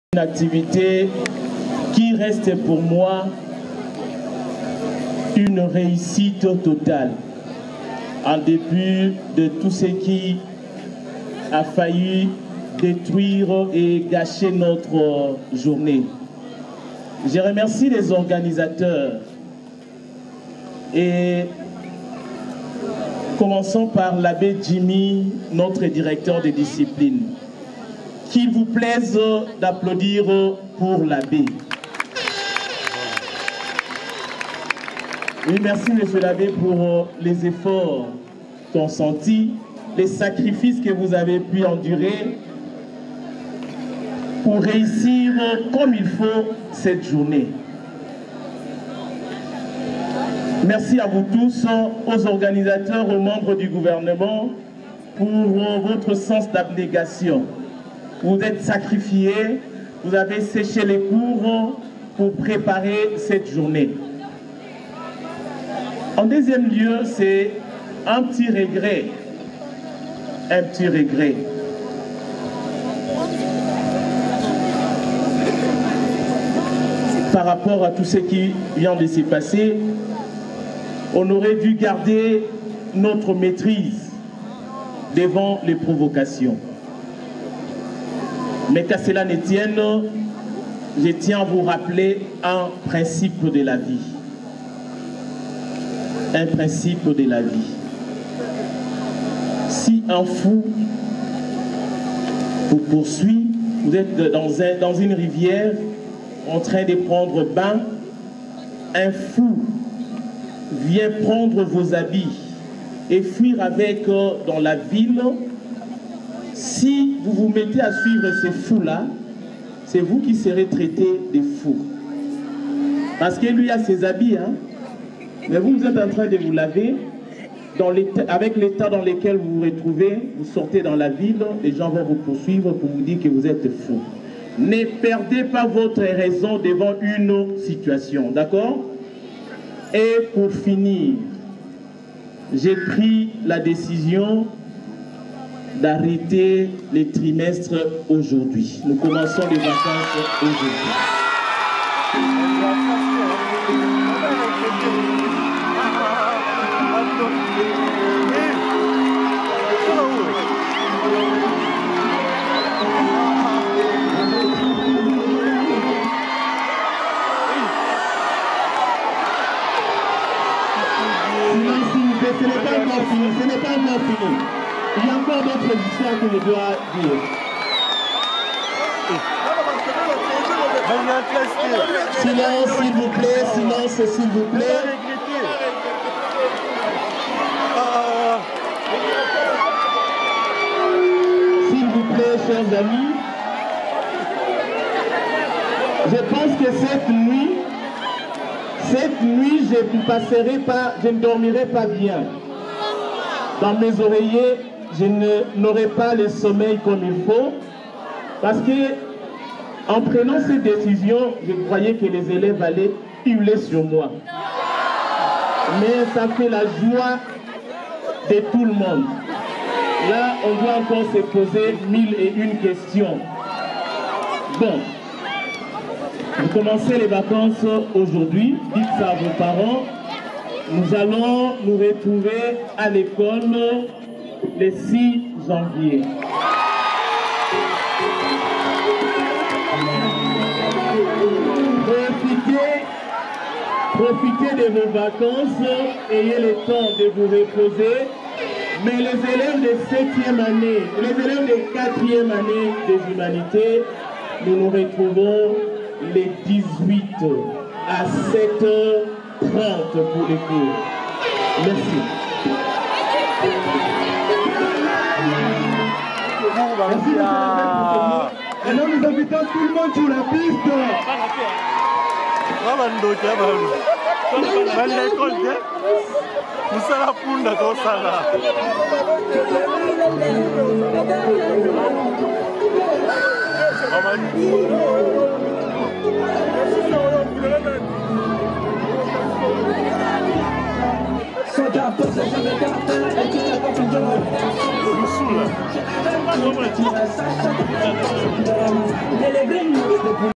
Une activité qui reste pour moi une réussite totale, en dépit de tout ce qui a failli détruire et gâcher notre journée. Je remercie les organisateurs et commençons par l'abbé Jimmy, notre directeur de discipline. Qu'il vous plaise d'applaudir pour l'abbé. Oui, merci monsieur l'abbé pour les efforts consentis, les sacrifices que vous avez pu endurer pour réussir comme il faut cette journée. Merci à vous tous, aux organisateurs, aux membres du gouvernement, pour votre sens d'abnégation. Vous êtes sacrifiés, vous avez séché les cours pour préparer cette journée. En deuxième lieu, c'est un petit regret. Un petit regret. Par rapport à tout ce qui vient de se passer, on aurait dû garder notre maîtrise devant les provocations. Mais qu'à cela ne tienne, je tiens à vous rappeler un principe de la vie. Un principe de la vie. Si un fou vous poursuit, vous êtes dans une rivière en train de prendre bain, un fou vient prendre vos habits et fuir avec dans la ville. Si vous vous mettez à suivre ces fous-là, c'est vous qui serez traités de fous. Parce que lui a ses habits, hein. Mais vous êtes en train de vous laver, avec l'état dans lequel vous vous retrouvez, vous sortez dans la ville, les gens vont vous poursuivre pour vous dire que vous êtes fous. Ne perdez pas votre raison devant une situation, d'accord? Et pour finir, j'ai pris la décision d'arrêter les trimestres aujourd'hui. Nous commençons les vacances aujourd'hui. Ce n'est pas encore fini, ce n'est pas encore fini. Il y a encore d'autres histoires que je dois dire. Silence, s'il vous plaît, silence, s'il vous plaît. S'il vous plaît, chers amis, je pense que cette nuit, je ne dormirai pas bien. Dans mes oreillers, je n'aurai pas le sommeil comme il faut. Parce que, en prenant cette décision, je croyais que les élèves allaient hurler sur moi. Mais ça fait la joie de tout le monde. Là, on doit encore se poser 1001 questions. Bon. Vous commencez les vacances aujourd'hui, dites ça à vos parents. Nous allons nous retrouver à l'école le 6 janvier. Profitez de vos vacances, ayez le temps de vous reposer. Mais les élèves de 7e année, les élèves de 4e année des humanités, nous nous retrouvons les 18 à 7h30 pour les cours. Merci. Merci. Alors nous invitons tout le monde sur la piste. Soja,